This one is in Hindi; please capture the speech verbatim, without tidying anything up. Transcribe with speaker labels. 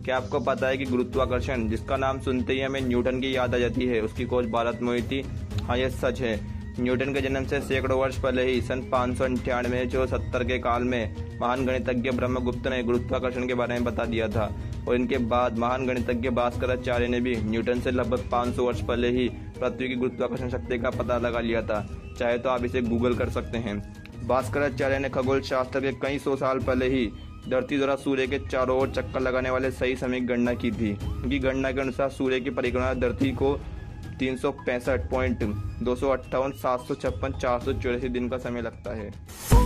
Speaker 1: क्या आपको पता है कि गुरुत्वाकर्षण, जिसका नाम सुनते ही हमें न्यूटन की याद आ जाती है, उसकी खोज भारत में हुई थी? हाँ, यह सच है। न्यूटन के जन्म से सैकड़ों वर्ष पहले ही सन पाँच सौ अंठानवे जो सत्तर के काल में महान गणितज्ञ ब्रह्मगुप्त ने गुरुत्वाकर्षण के बारे में बता दिया था, और इनके बाद महान गणितज्ञ भास्कराचार्य ने भी न्यूटन से लगभग पाँच सौ वर्ष पहले ही पृथ्वी की गुरुत्वाकर्षण शक्ति का पता लगा लिया था। चाहे तो आप इसे गूगल कर सकते हैं। भास्कराचार्य ने खगोल शास्त्र के कई सौ साल पहले ही धरती द्वारा सूर्य के चारों ओर चक्कर लगाने वाले सही समय की गणना की थी। उनकी गणना के अनुसार सूर्य की परिक्रमा धरती को तीन सौ पैंसठ पॉइंट दो सौ अट्ठावन सात सौ छप्पन चार सौ चौरासी दिन का समय लगता है।